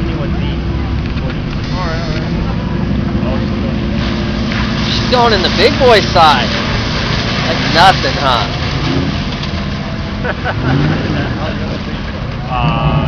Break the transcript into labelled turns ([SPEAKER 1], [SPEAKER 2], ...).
[SPEAKER 1] ending with D.
[SPEAKER 2] Alright.
[SPEAKER 3] She's going in the big boy side. That's nothing, huh?